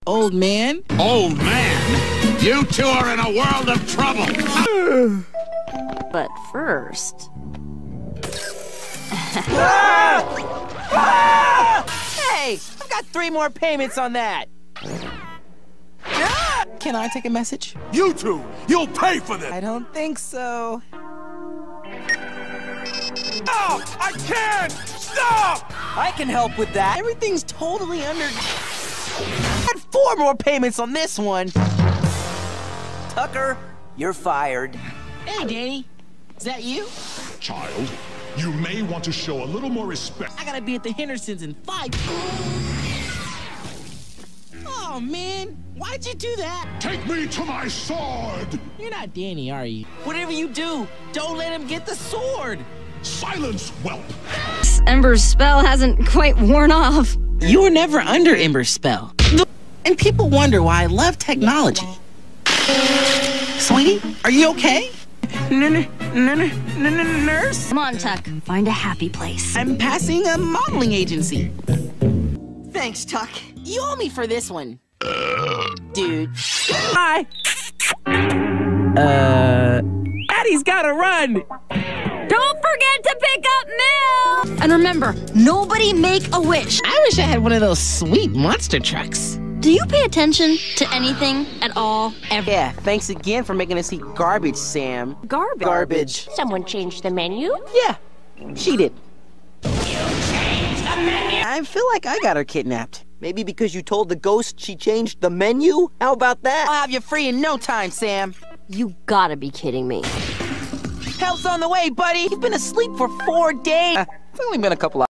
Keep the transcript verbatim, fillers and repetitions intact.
old man. Old man? You two are in a world of trouble. But first... Hey, I've got three more payments on that. Can I take a message? You two, you'll pay for this. I don't think so. Oh, I can't! Stop! I can help with that. Everything's totally under... I had four more payments on this one. Tucker, you're fired. Hey, Danny. Is that you? Child, you may want to show a little more respect. I gotta be at the Hendersons in five. Oh, man. Why'd you do that? Take me to my sword! You're not Danny, are you? Whatever you do, don't let him get the sword. Silence, whelp! Ember's spell hasn't quite worn off. You were never under Ember's spell. And people wonder why I love technology. Sweetie, are you okay? Nurse? Come on, Tuck. Find a happy place. I'm passing a modeling agency. Thanks, Tuck. You owe me for this one. Dude. Hi. Uh, Daddy's gotta run. Don't forget to pick up Mel! And remember, nobody make a wish. I wish I had one of those sweet monster trucks. Do you pay attention to anything at all, ever? Yeah, thanks again for making us eat garbage, Sam. Garbage? Garbage. Someone changed the menu? Yeah, she did. You changed the menu? I feel like I got her kidnapped. Maybe because you told the ghost she changed the menu? How about that? I'll have you free in no time, Sam. You gotta be kidding me. Help's on the way, buddy. You've been asleep for four days. Uh, it's only been a couple hours.